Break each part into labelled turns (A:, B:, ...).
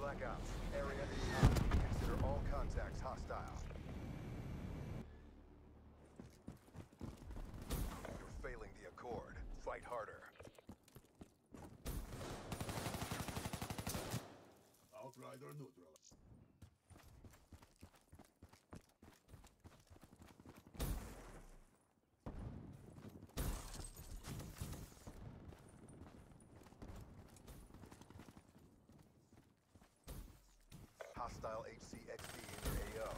A: Black Ops, area is hot. Consider all contacts hostile. You're failing the Accord. Fight harder.
B: Outrider neutral.
A: Hostile HCXD in your AO.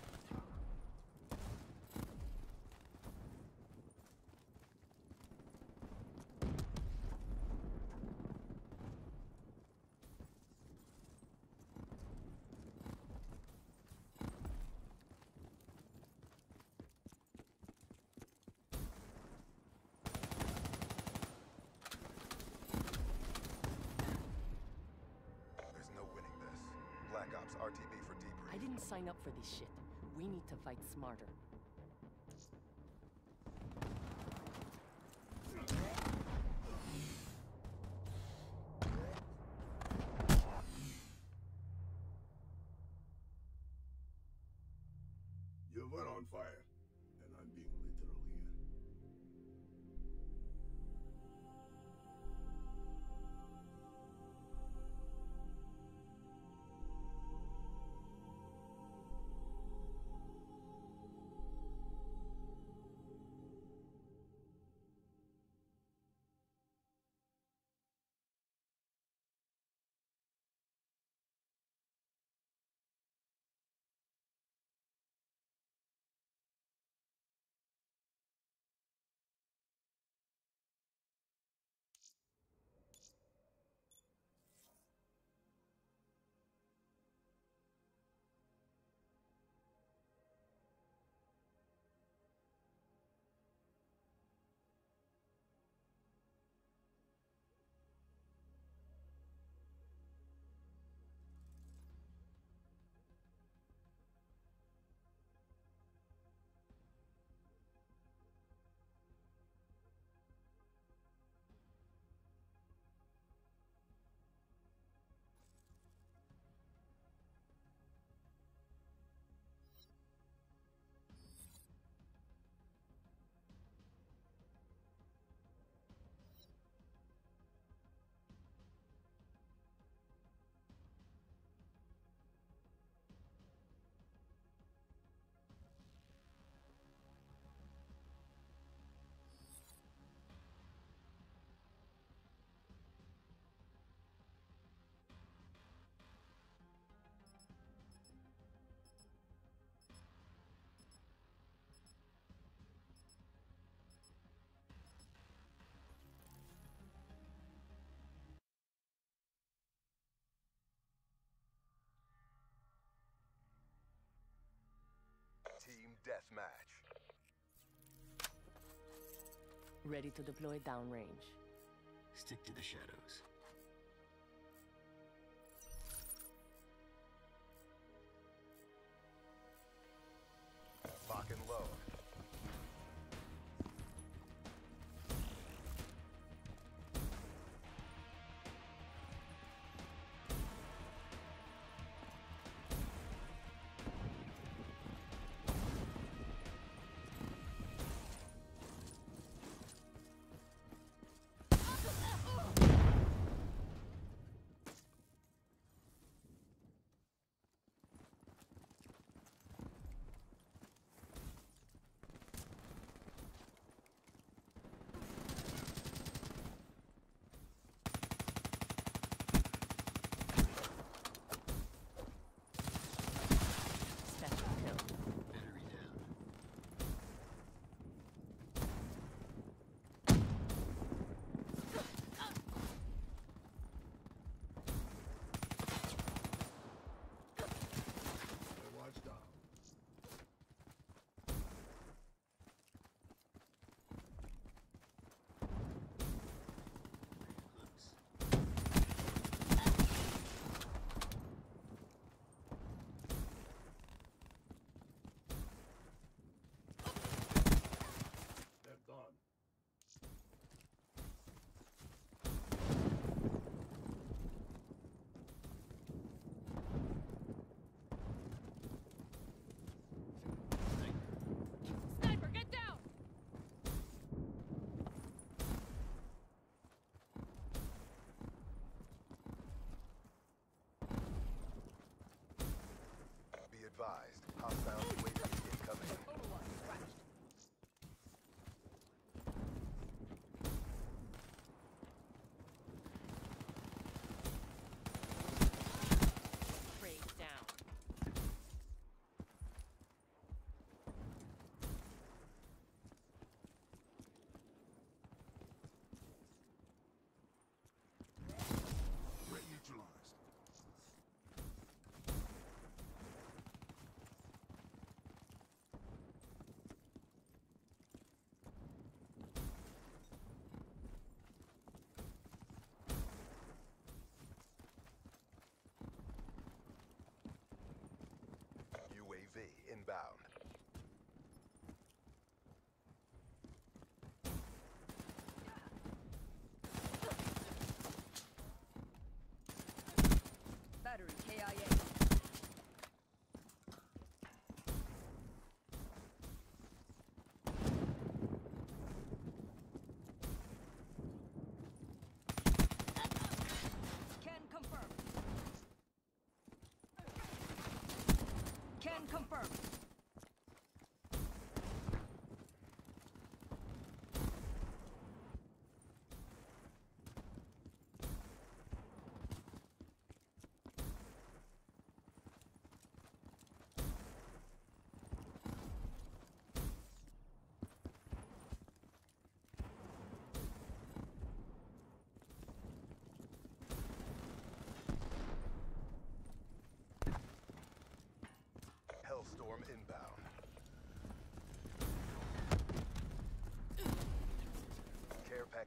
A: There's no winning this. Black Ops, RTB for debrief.
C: I didn't sign up for this shit. We need to fight smarter.
B: You were on fire, and I'm being literal here.
A: Team Deathmatch.
C: Ready to deploy downrange.
D: Stick to the shadows.
A: Lock and load.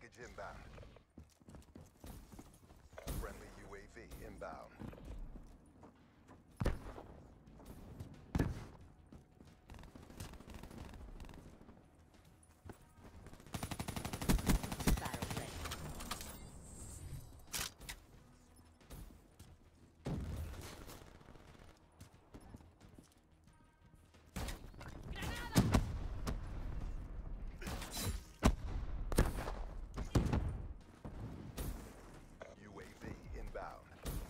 A: package inbound. Friendly UAV inbound.
C: Battle ready.
A: UAV inbound.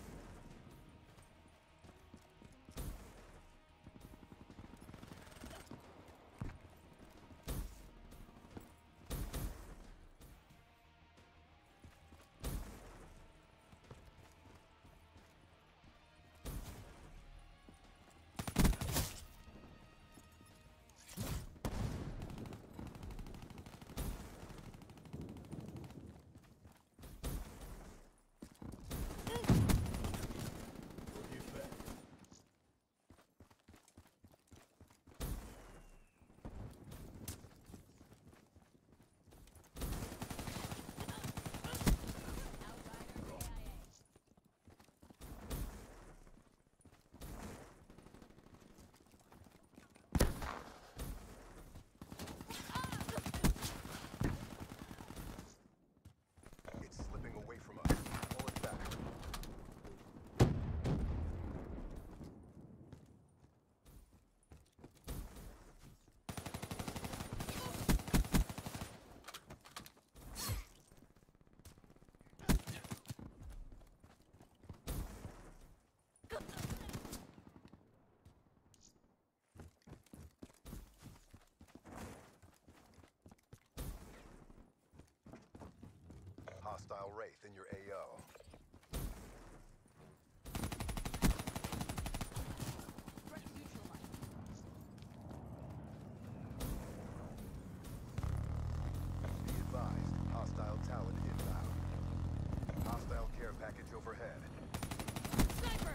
B: You bet.
A: It's slipping away from us. Pull it back. Hostile Wraith in your AO. Be advised, hostile talent inbound. Hostile care package overhead.
C: Sniper!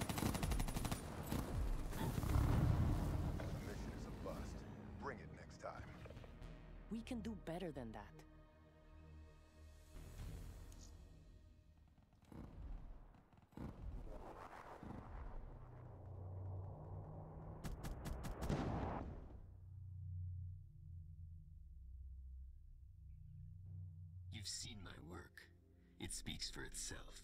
A: Mission is a bust. Bring it next time.
C: We can do better than that.
D: You've seen my work. It speaks for itself.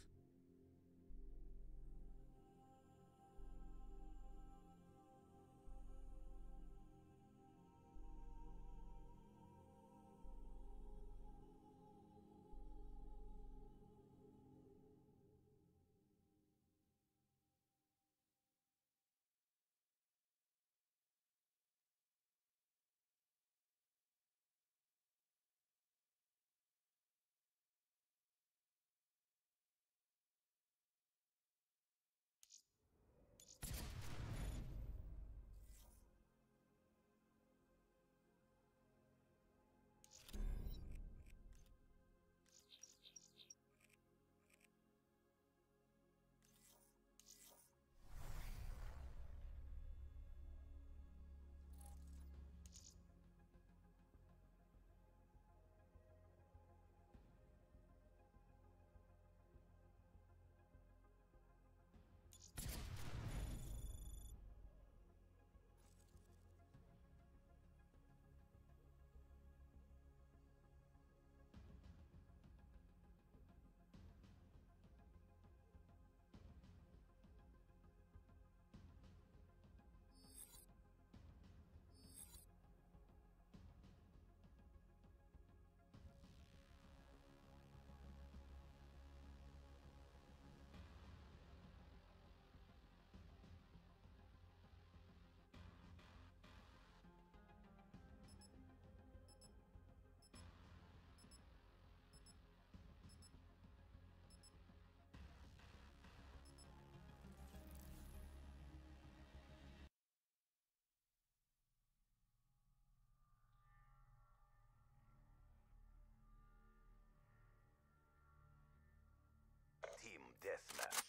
A: Team deathmatch.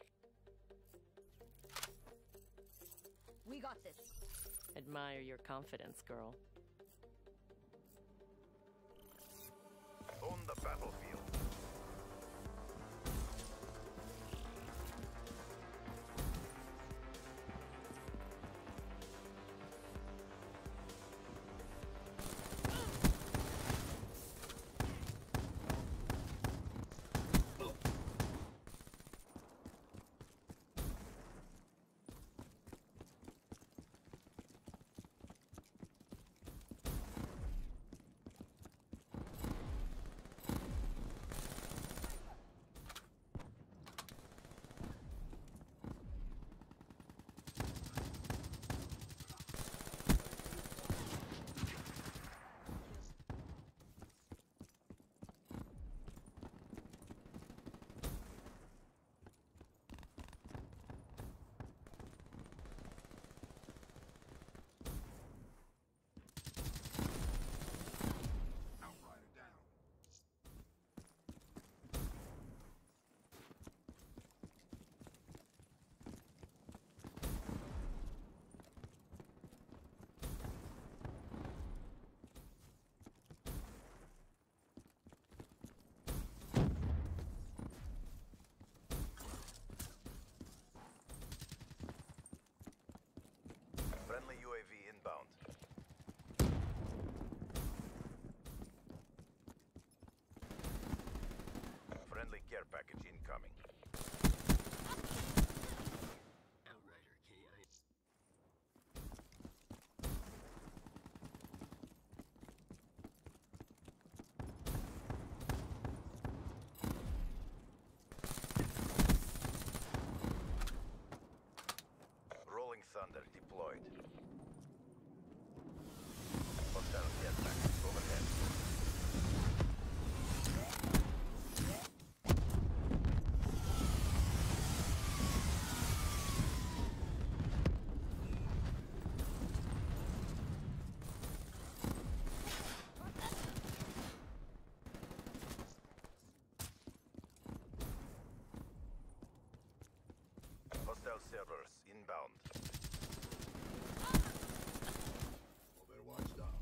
E: We got this.
C: Admire your confidence, girl.
A: Only the battlefield.
B: Outrider down.
A: Friendly UAV inbound. Friendly care package incoming.
D: Outrider KI.
A: Rolling Thunder deployed. Hostile care package overhead. Hostile servers inbound.
B: Overwatch down.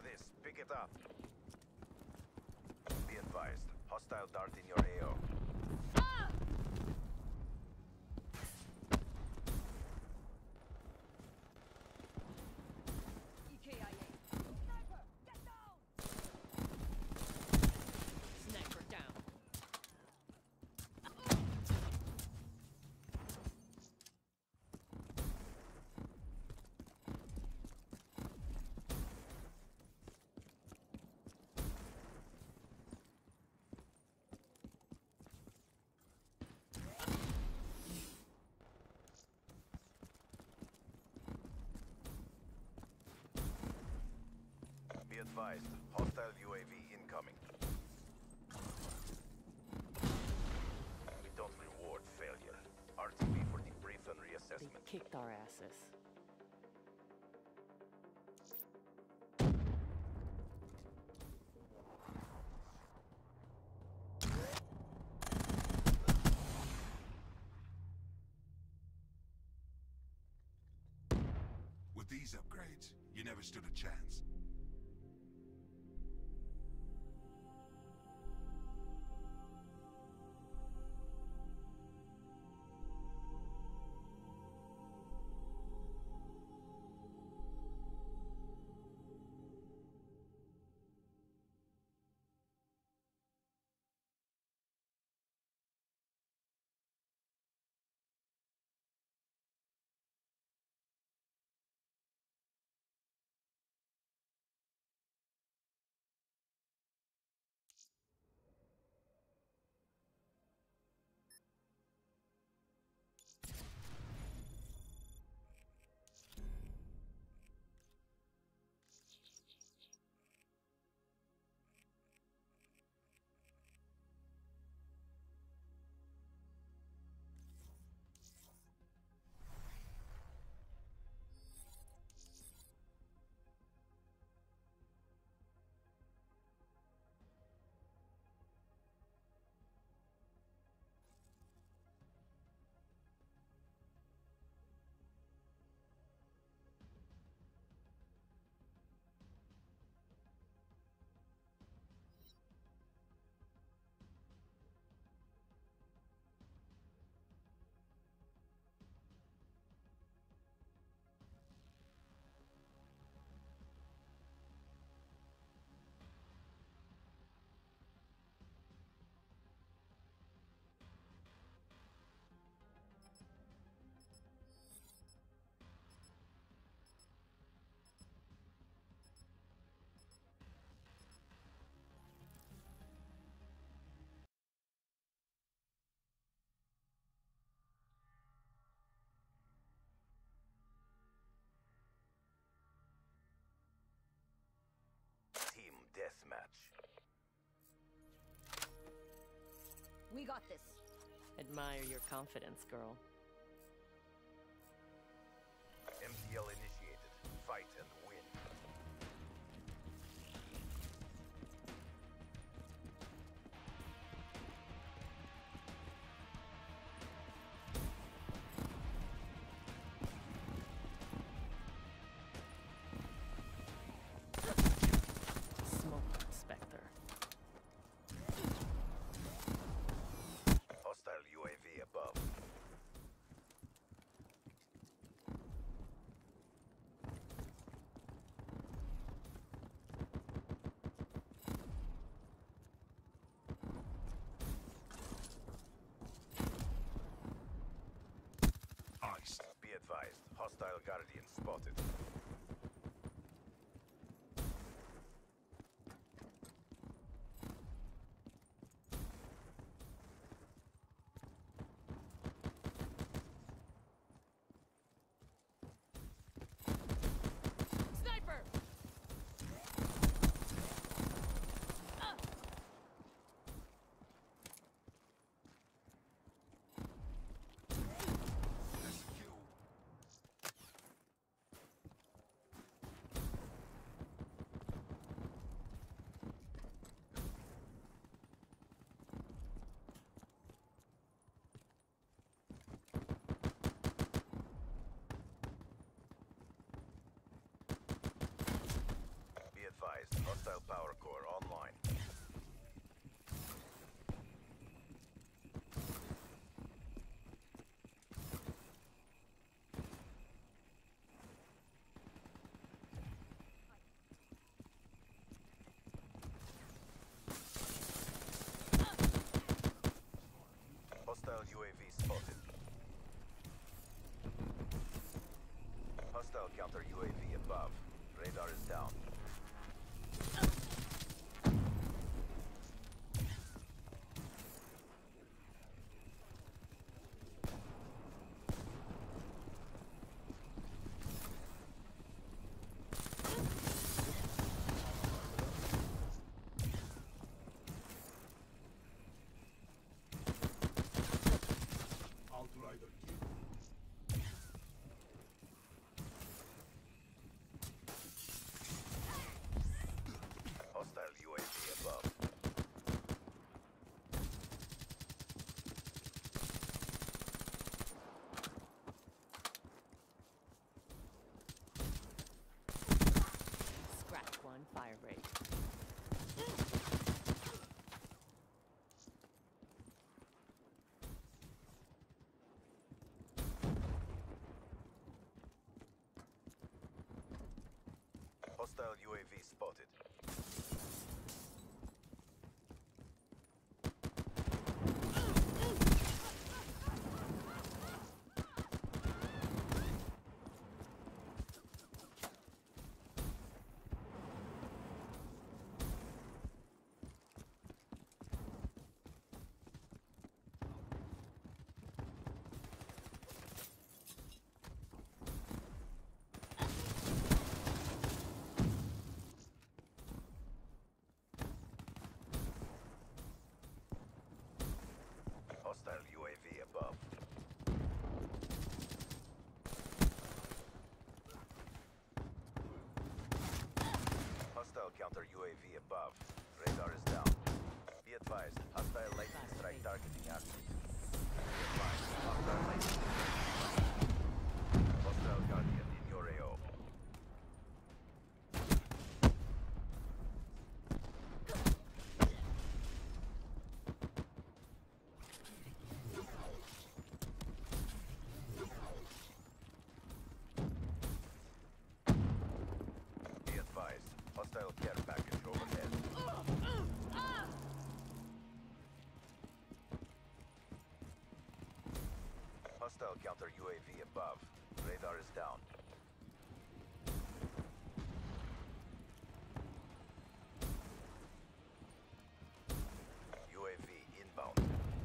F: this. Pick it up. Be advised. Hostile dart in your AO.
E: EKIA. Sniper, get down!
C: Sniper down.
F: Be advised. Hostile UAV incoming. We don't reward failure. RTB for debrief and
C: They
F: reassessment.
C: kicked our asses.
B: With these upgrades, you never stood a chance.
F: Team deathmatch.
E: We got this.
C: Admire your confidence, girl.
F: MTL initiated. Fight and win.
C: Smoke Spectre.
F: Hostile UAV above.
B: Ice.
F: Be advised. Hostile Guardian spotted.
C: Sniper!
B: That's a kill.
F: advised, hostile power core online. Hostile UAV spotted. Hostile counter UAV above. Radar is down.
B: Outrider kill.
F: Hostile UAV above.
C: Scratch one, fire rate.
F: Hostile UAV spotted. Hostile UAV above. Hostile counter UAV above. Radar is down. Be advised, hostile lightning strike targeting active. Be advised, hostile lightning strike. Hostile Guardian in your AO. Be advised, hostile care package overhead. Hostile counter UAV above. Radar is down. UAV inbound.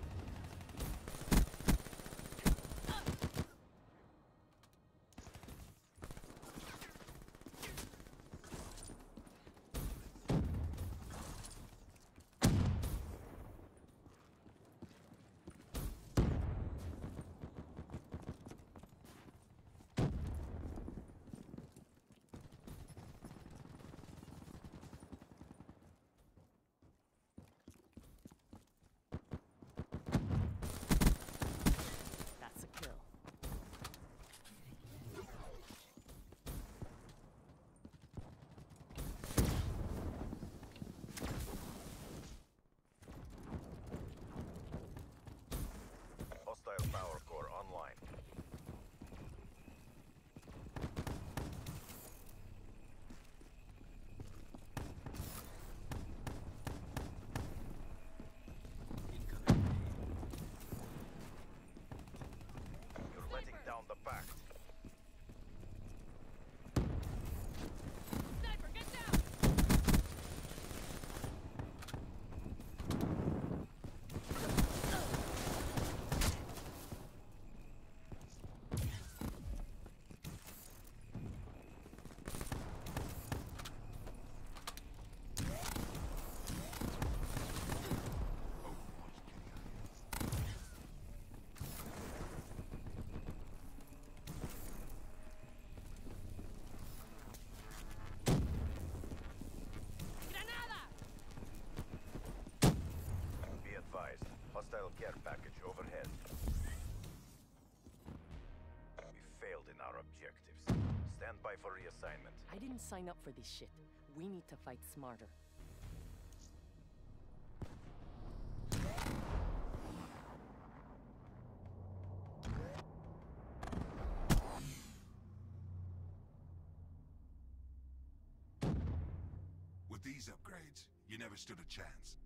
C: That's a kill.
F: Hostile power core online.
D: Incoming.
F: You're letting down the pact.
E: Sniper, get down! Granada!
F: Be advised, hostile care package overhead. We failed in our objectives. Stand by for reassignment.
C: I didn't sign up for this shit. We need to fight smarter.
B: With these upgrades, you never stood a chance.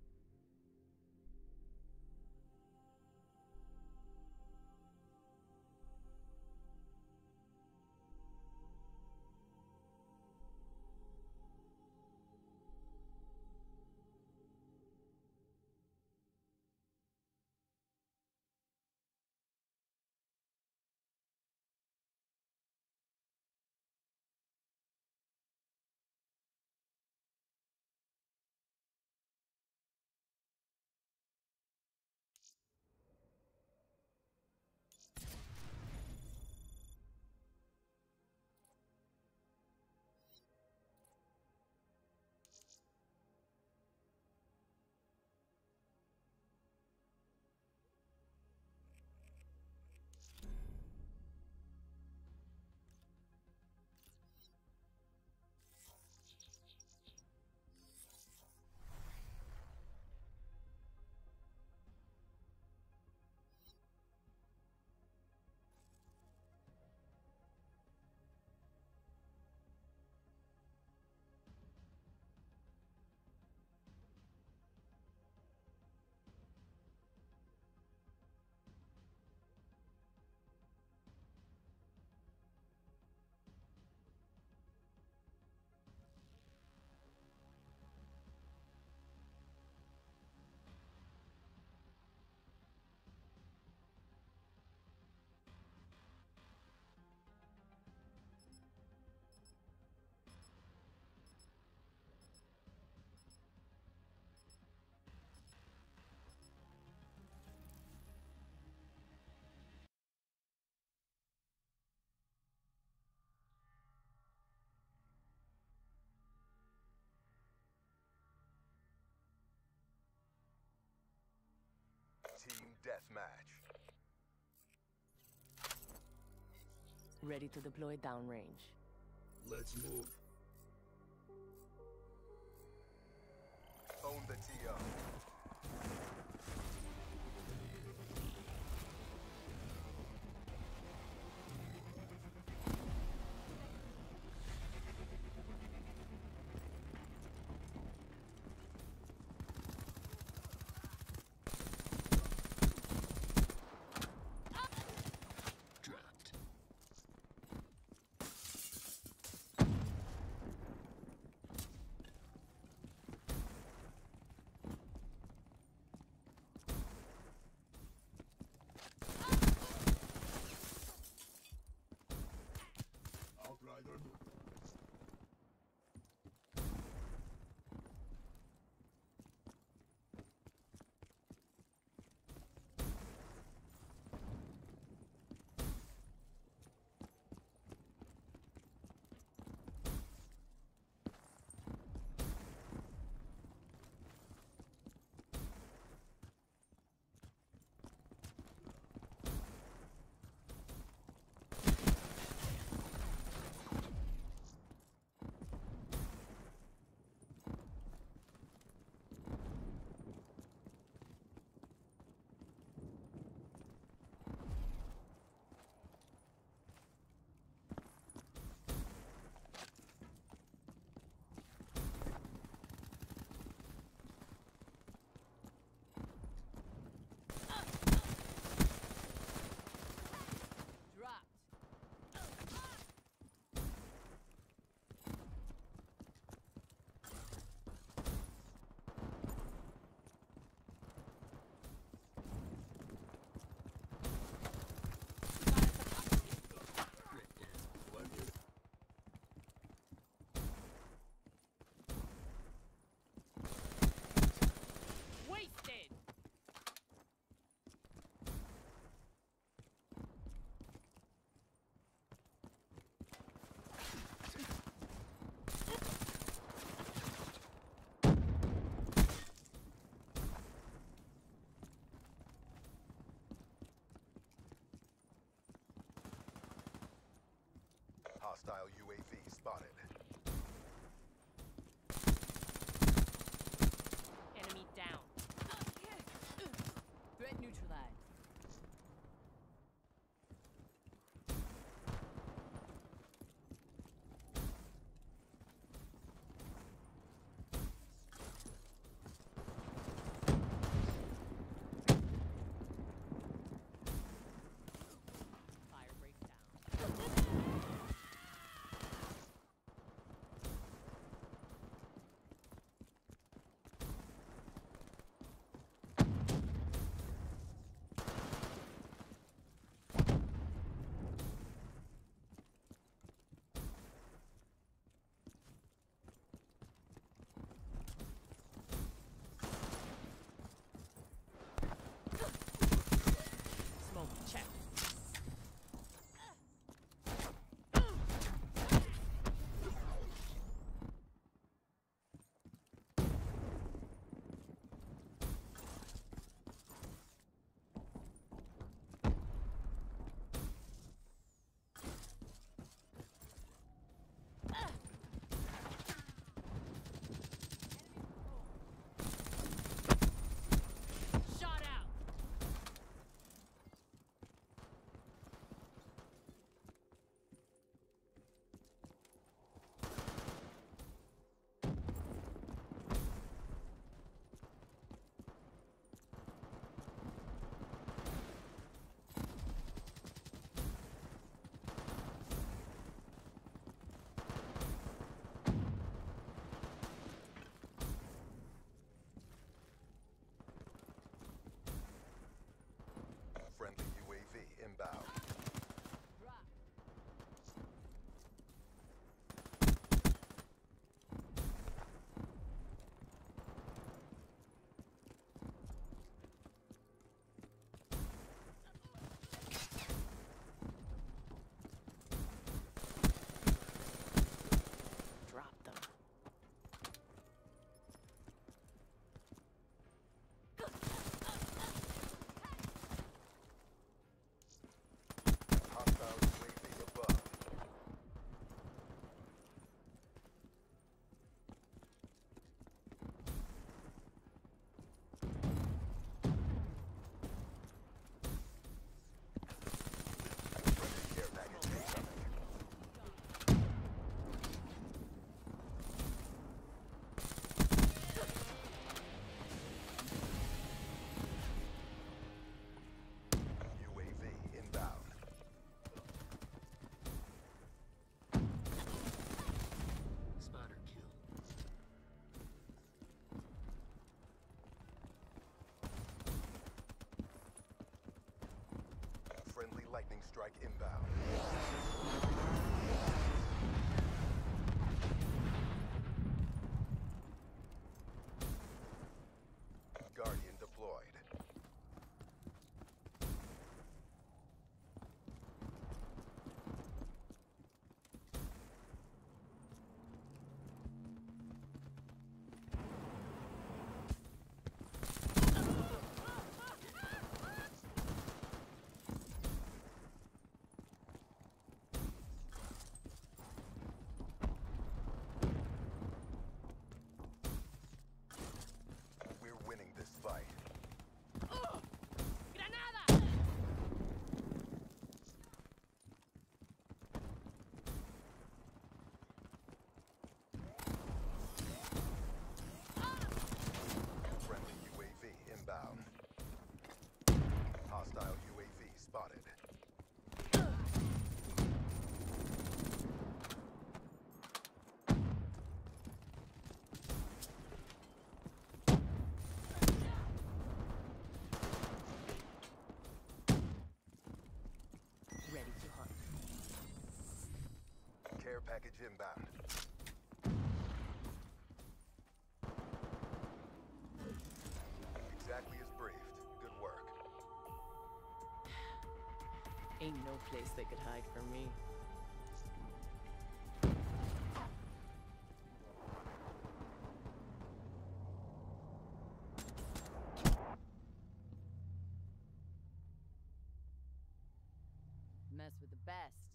A: Team deathmatch.
C: Ready to deploy downrange.
B: Let's move.
A: Own the TO.
D: Dropped.
A: Hostile UAV spotted.
C: Enemy down. Threat neutralized. Fire breaks down. Smoke check. Shot out.
A: Friendly UAV inbound.
C: Drop. Drop them.
A: Hostile UAV above. Friendly care package incoming. UAV inbound.
D: Spotter kill.
A: Friendly lightning strike inbound. Guardian deployed. We're winning this fight.
E: Granada!
A: Friendly UAV inbound. Hostile UAV spotted.
C: Ready to hunt.
A: Care package inbound. Exactly as briefed. Good work.
C: Ain't no place they could hide from me. Mess with the best.